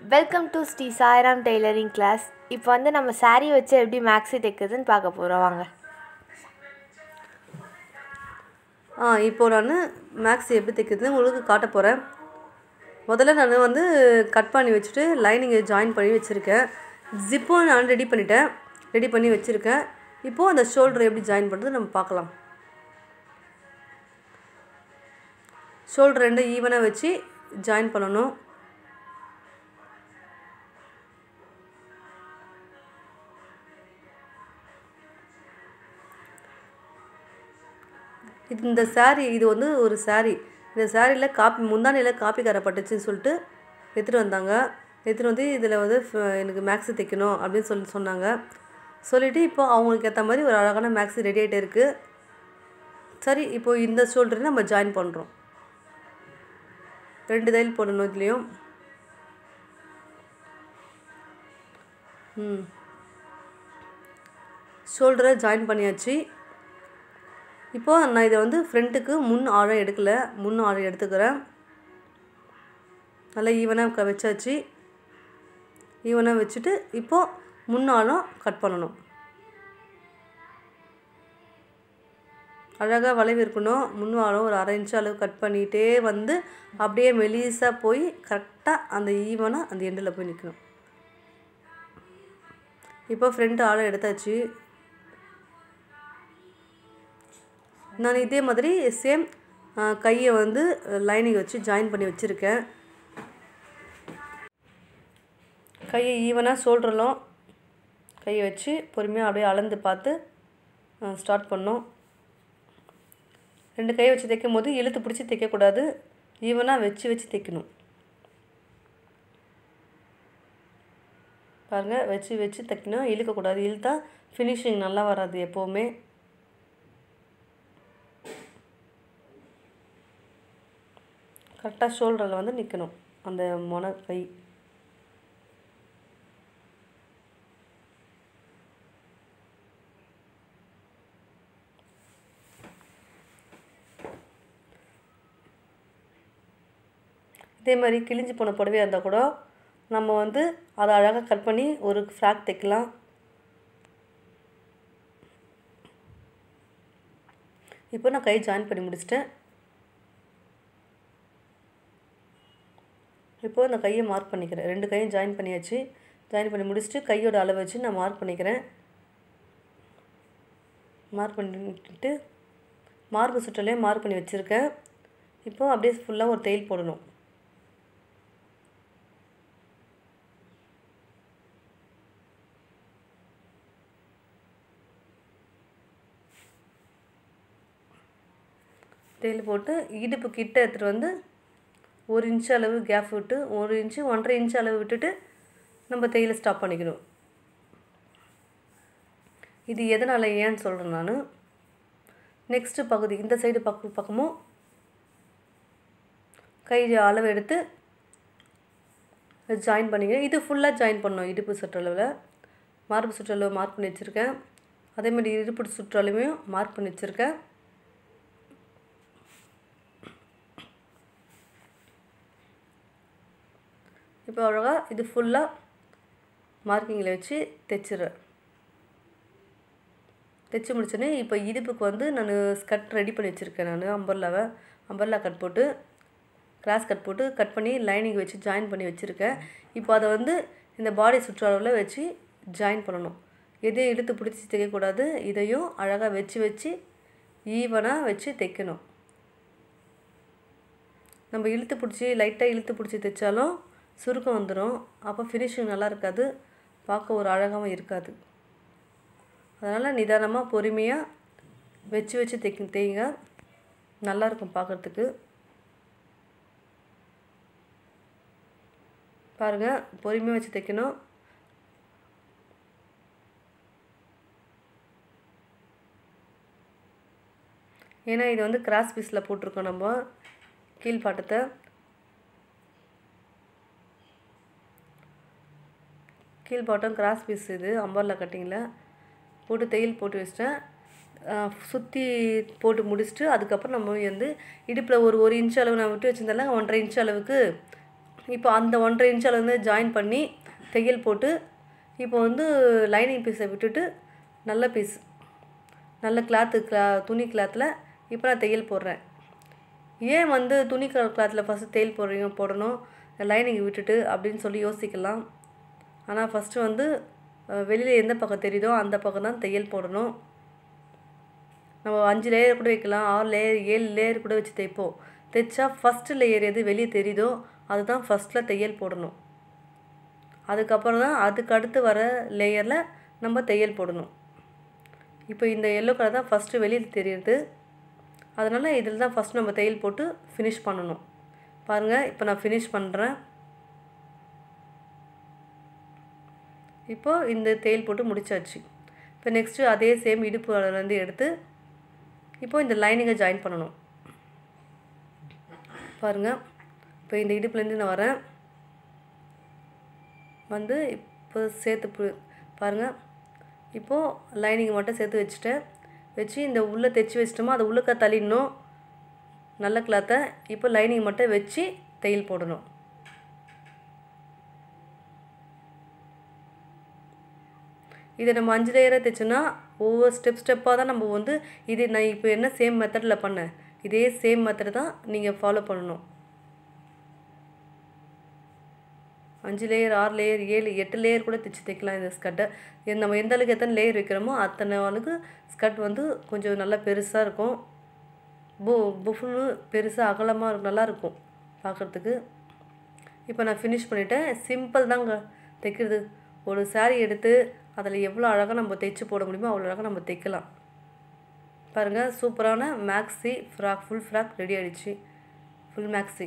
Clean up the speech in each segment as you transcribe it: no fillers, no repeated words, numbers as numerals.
Welcome to Shri Sairam tailoring class. இப்போ வந்து நம்ம saree வச்சு எப்படி மேக்ஸி தைக்கிறதுன்னு பார்க்க போகிறோம். வாங்க. இப்போ நான் மேக்ஸி எப்படி தைக்கிறதுன்னு உங்களுக்கு காட்ட போகிறேன். முதல்ல நான் வந்து கட் பண்ணி வச்சுட்டு லைனிங்கை ஜாயின் பண்ணி வச்சுருக்கேன். ஜிப்பும் நான் ரெடி பண்ணி வச்சுருக்கேன். இப்போது அந்த ஷோல்டர் எப்படி ஜாயின் பண்ணுறது நம்ம பார்க்கலாம். ஷோல்டர் ரெண்டும் ஈவனாக வச்சு ஜாயின் பண்ணணும். இந்த saree இது வந்து ஒரு saree. இந்த சாரியில் முந்தானையில் காப்பிக்கார பட்டுச்சுன்னு சொல்லிட்டு எடுத்துகிட்டு வந்தாங்க. எடுத்துகிட்டு வந்து இதில் வந்து எனக்கு மேக்ஸி தைக்கணும் அப்படின்னு சொன்னாங்க. சொல்லிவிட்டு இப்போ அவங்களுக்கு ஏற்ற மாதிரி ஒரு அழகான மேக்ஸி ரெடி ஆகிட்டே இருக்குது. சரி, இப்போது இந்த ஷோல்டரை நம்ம ஜாயின் பண்ணுறோம். 2 தையல் போடணும். இதுலேயும் ஷோல்டரை ஜாயின் பண்ணியாச்சு. இப்போது நான் இதை வந்து ஃப்ரண்ட்டுக்கு முன் ஆழம் எடுக்கலை, முன் ஆழம் எடுத்துக்கிறேன். நல்லா ஈவனாக வச்சாச்சு. ஈவனாக வச்சுட்டு இப்போது முன் ஆழம் கட் பண்ணணும். அழகாக வளைவு இருக்கணும். முன் ஆழம் ஒரு 1/2 இன்ச் அளவு கட் பண்ணிகிட்டே வந்து அப்படியே மெலிசாக போய் கரெக்டாக அந்த ஈவனாக அந்த எண்டில் போய் நிற்கணும். இப்போ ஃப்ரண்ட் ஆழம் எடுத்தாச்சு. நான் இதே மாதிரி சேம் கையை வந்து லைனிங் வச்சு ஜாயின் பண்ணி வச்சுருக்கேன். கையை ஈவனாக ஷோல்டர்லாம் கையை வச்சு பொறுமையாக அப்படியே அளந்து பார்த்து ஸ்டார்ட் பண்ணோம். 2 கையை வச்சு தைக்கும் போது இழுத்து பிடிச்சி தைக்கக்கூடாது, ஈவனாக வச்சு தைக்கணும். பாருங்கள், வச்சு தைக்கணும், இழுக்கக்கூடாது. இழுத்தா ஃபினிஷிங் நல்லா வராது எப்போவுமே. கரெக்டாக ஷோல்டரில் வந்து நிற்கணும் அந்த மொன கை. இதே மாதிரி கிழிஞ்சு போன புடவையாக இருந்தால் கூட நம்ம வந்து அதை அழகாக கட் பண்ணி ஒரு ஃப்ராக் தைக்கலாம். இப்போ நான் கை ஜாயின் பண்ணி முடிச்சிட்டேன். இப்போது இந்த கையை மார்க் பண்ணிக்கிறேன். 2 கையும் ஜாயின் பண்ணியாச்சு. ஜாயின் பண்ணி முடிச்சுட்டு கையோட அளவு வச்சு நான் மார்க் பண்ணிக்கிறேன். மார்க் பண்ணிட்டு மார்பு சுற்றலையே மார்க் பண்ணி வச்சுருக்கேன். இப்போது அப்படியே ஃபுல்லாக ஒரு தையல் போடணும். தையல் போட்டு இடுப்பு கிட்ட எடுத்துகிட்டு வந்து 1 இன்ச் அளவு கேப் விட்டு 1 இன்ச்சு 1.5 இன்ச் அளவு விட்டுட்டு நம்ம தையலை ஸ்டாப் பண்ணிக்கணும். இது எதனால் ஏன்னு சொல்கிறேன் நான். நெக்ஸ்ட்டு பகுதி இந்த சைடு பக்கமும் கை அளவு எடுத்து ஜாயின் பண்ணிக்கிறேன். இது ஃபுல்லாக ஜாயின் பண்ணணும். இடுப்பு சுற்றளவில் மார்பு சுற்றளவு மார்க் பண்ணி வச்சுருக்கேன். அதேமாதிரி இடுப்பு சுற்றளவையும் மார்க் பண்ணி வச்சுருக்கேன். இப்போ அழகாக இது ஃபுல்லாக மார்க்கிங்கில் வச்சு தைச்சிடுறேன். தைச்சி முடிச்சோடனே இப்போ இடுப்புக்கு வந்து நான் ஸ்கர்ட் ரெடி பண்ணி வச்சுருக்கேன். நான் அம்பர்லா கட் போட்டு கிராஸ் கட் போட்டு கட் பண்ணி லைனிங் வச்சு ஜாயின் பண்ணி வச்சுருக்கேன். இப்போ அதை வந்து இந்த பாடி சுற்றளவில் வச்சு ஜாயின் பண்ணணும். எதையும் இழுத்து பிடிச்சி தைக்கக்கூடாது. இதையும் அழகாக வச்சு ஈவனாக வச்சு தைக்கணும். நம்ம லைட்டாக இழுத்து பிடிச்சி தைச்சாலும் சுருக்கம் வந்துடும். அப்போ ஃபினிஷிங் நல்லா இருக்காது, பார்க்க ஒரு அழகாகவும் இருக்காது. அதனால் நிதானமாக பொறுமையாக வச்சு தைங்க, நல்லாயிருக்கும் பார்க்குறதுக்கு. பாருங்கள், பொறுமையாக வச்சு தைக்கணும். ஏன்னா இது வந்து கிராஸ் பீஸில் போட்டிருக்கோம் நம்ம கீழ்பாட்டத்தை. கீழ்பாட்டம் கிராஸ் பீஸ் இது அம்பர்லா கட்டிங்கில் போட்டு தையல் போட்டு வச்சிட்டேன். சுற்றி போட்டு முடிச்சுட்டு அதுக்கப்புறம் நம்ம வந்து இடுப்பில் ஒரு 1 இன்ச் அளவு நான் விட்டு வச்சுருந்தேன்ல, 1.5 இன்ச் அளவுக்கு இப்போ அந்த 1.5 இன்ச் அளவு ஜாயின் பண்ணி தையல் போட்டு இப்போ வந்து லைனிங் பீஸை விட்டுட்டு நல்ல பீஸ் நல்ல துணி கிளாத்தில் இப்போ நான் தையல் போடுறேன். ஏன் வந்து துணி கிளாத்தில் ஃபஸ்ட்டு தையல் போடணும் லைனிங் விட்டுட்டு அப்படின்னு சொல்லி யோசிக்கலாம். ஆனால் ஃபஸ்ட்டு வந்து வெளியில் எந்த பக்கம் தெரியுதோ அந்த பக்கம் தான் தையல் போடணும். நம்ம 5 லேயர் கூட வைக்கலாம், 6 லேயர் 7 லேயர் கூட வச்சு தைப்போம். தைச்சா ஃபஸ்ட்டு லேயர் எது வெளியே தெரியுதோ அதுதான் ஃபஸ்ட்டில் தையல் போடணும். அதுக்கப்புறம் தான் அதுக்கு அடுத்து வர லேயரில் நம்ம தையல் போடணும். இப்போ இந்த எல்லோ கலர் தான் ஃபஸ்ட்டு வெளியில் தெரியுது, அதனால் இதில் தான் ஃபஸ்ட் நம்ம தையல் போட்டு ஃபினிஷ் பண்ணணும். பாருங்கள், இப்போ நான் ஃபினிஷ் பண்ணுறேன். இப்போது இந்த தையல் போட்டு முடிச்சாச்சு. இப்போ நெக்ஸ்ட்டு அதே சேம் இடுப்புலேருந்து எடுத்து இப்போது இந்த லைனிங்கை ஜாயின் பண்ணணும். பாருங்கள், இப்போ இந்த இடுப்புலேருந்து நான் வரேன் வந்து இப்போ சேர்த்து பாருங்கள். இப்போது லைனிங்கை மட்டும் சேர்த்து வச்சு இந்த உள்ளே தைச்சி வச்சிட்டோமா அதை உள்ளுக்க தள்ளிடணும் நல்ல கிளாத்தை. இப்போ லைனிங் மட்டும் வச்சு தையல் போடணும். இதை நம்ம 5 லேயராக தைச்சோன்னா ஒவ்வொரு ஸ்டெப்பாக தான் நம்ம வந்து இது நான் இப்போ என்ன சேம் மெத்தடில் பண்ணேன் இதே சேம் மெத்தட் தான் நீங்கள் ஃபாலோ பண்ணணும். 5 லேயர் 6 லேயர் 7 8 லேயர் கூட தைக்கலாம் இந்த ஸ்கர்ட்டை. நம்ம எந்த அளவுக்கு எத்தனை லேயர் வைக்கிறோமோ அத்தனை அளவுக்கு ஸ்கர்ட் வந்து கொஞ்சம் நல்லா பெருசாக இருக்கும். புஃப்னு பெருசாக அகலமாக இருக்கும், நல்லாயிருக்கும் பார்க்குறதுக்கு. இப்போ நான் ஃபினிஷ் பண்ணிவிட்டேன். சிம்பிள் தாங்க தைக்கிறது. ஒரு சாரீ எடுத்து அதில் எவ்வளோ அழகாக நம்ம தைச்சி போட முடியுமோ அவ்வளோ அழகாக நம்ம தைக்கலாம். பாருங்கள், சூப்பரான maxi frock full frock ready ஆகிடுச்சு. ஃபுல் மேக்ஸி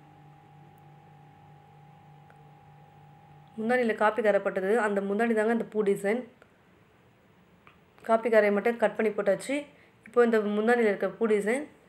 முந்தானியில் காப்பி கரைப்பட்டது. அந்த முந்தானி தாங்க இந்த பூ டிசைன். காப்பி கரையை மட்டும் கட் பண்ணி போட்டாச்சு. இப்போ இந்த முந்தானியில் இருக்க பூ டிசைன்